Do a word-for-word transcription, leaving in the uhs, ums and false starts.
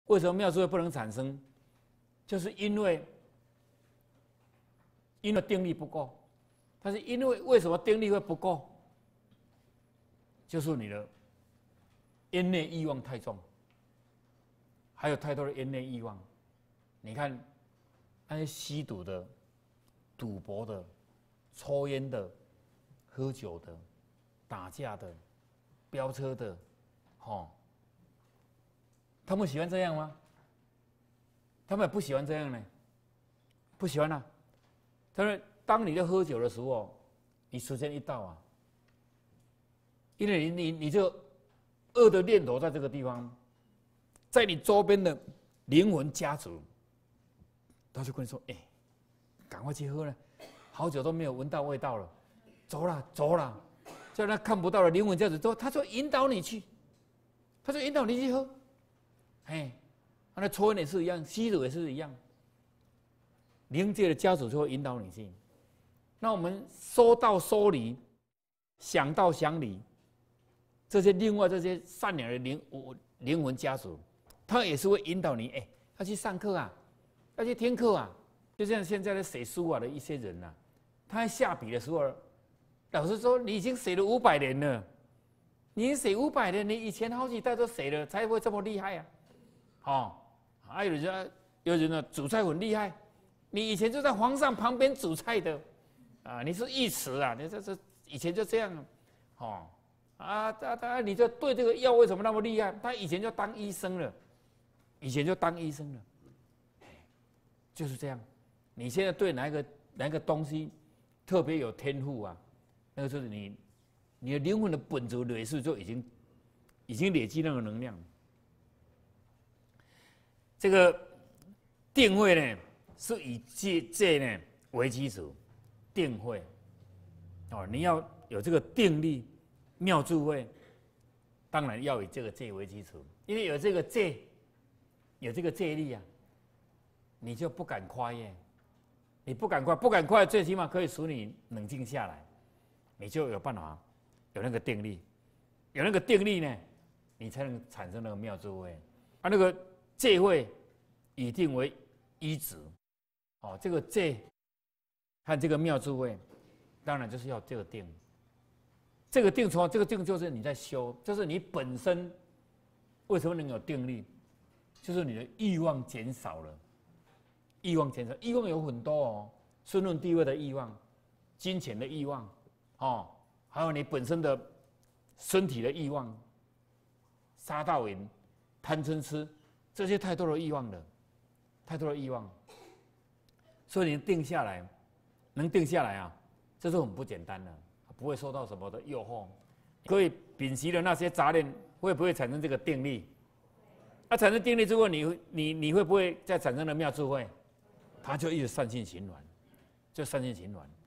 为什么妙智慧不能产生？就是因为因为定力不够。但是因为为什么定力会不够？就是你的业内欲望太重，还有太多的业内欲望。你看那些吸毒的、赌博的、抽烟的、喝酒的、打架的、飙车的，哦，他们喜欢这样吗？他们也不喜欢这样呢，不喜欢啊。但是当你在喝酒的时候，你时间一到啊，因为你你你这恶的念头在这个地方，在你周边的灵魂家族，他就跟你说：“哎、欸，赶快去喝了，好久都没有闻到味道了，走了走了。”叫他看不到的灵魂家族，他就引导你去，他就引导你去喝。哎，那抽烟也是一样，吸毒也是一样。灵界的家族就会引导你去。那我们说到说离，想到想离，这些另外这些善良的灵灵魂家族，他也是会引导你，哎、欸，要去上课啊，要去听课啊。就像现在的写书啊的一些人啊，他在下笔的时候，老师说你已经写了五百年了，你已经写五百年，你以前好几代都写了，才会这么厉害啊。哦，还有人家有人呢煮菜很厉害。你以前就在皇上旁边煮菜的，啊，你是义慈啊，你这这以前就这样，哦，啊，他他你就对这个药为什么那么厉害？他以前就当医生了，以前就当医生了，就是这样。你现在对哪一个哪一个东西特别有天赋啊？那个就是你你的灵魂的本质累世就已经已经累积那个能量。这个定慧呢？是以戒戒呢为基础，定慧哦，你要有这个定力、妙智慧，当然要以这个戒为基础，因为有这个戒，有这个戒力啊，你就不敢夸耶，你不敢夸，不敢夸，最起码可以使你冷静下来，你就有办法有那个定力，有那个定力呢，你才能产生那个妙智慧啊，那个戒慧以定为依止。哦，这个戒和这个妙智慧，当然就是要这个定。这个定从这个定就是你在修，就是你本身为什么能有定力，就是你的欲望减少了。欲望减少，欲望有很多哦，身份地位的欲望，金钱的欲望，哦，还有你本身的身体的欲望，杀盗淫、贪嗔痴，这些太多的欲望了，太多的欲望。所以你定下来，能定下来啊，这是很不简单的，不会受到什么的诱惑，可以摒弃了那些杂念，会不会产生这个定力？啊，产生定力之后，你你你会不会再产生了妙智慧？它就一直善性循环，就善性循环。